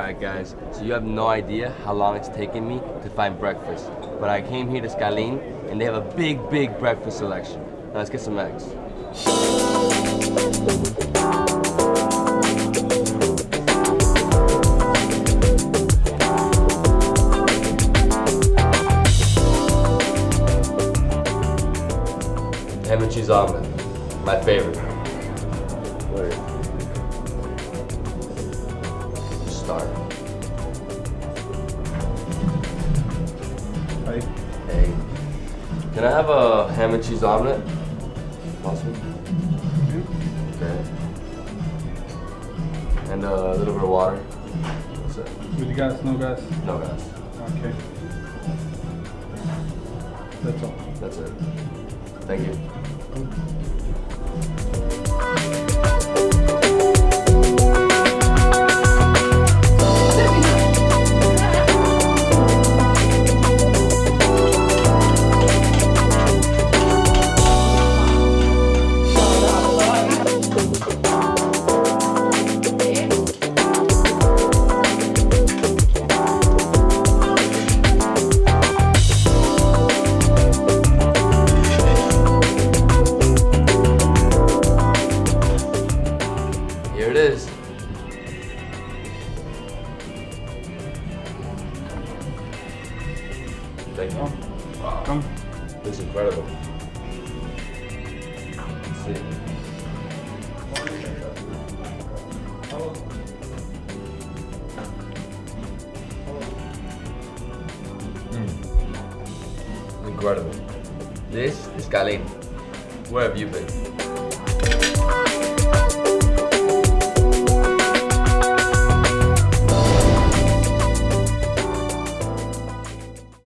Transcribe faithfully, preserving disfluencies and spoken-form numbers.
Alright guys, so you have no idea how long it's taken me to find breakfast. But I came here to Skaline and they have a big, big breakfast selection. Now let's get some eggs. Ham and cheese omelet, my favorite. Wait. Start. Hey. Hey. Can I have a ham and cheese omelet? Possible? Okay. And a little bit of water. That's it. With gas, no gas? No gas. Okay. That's all. That's it. Thank you. Here it is. Thank you. Wow. Come. This is incredible. Let's see. Mm. Incredible. This is Skaline. Where have you been?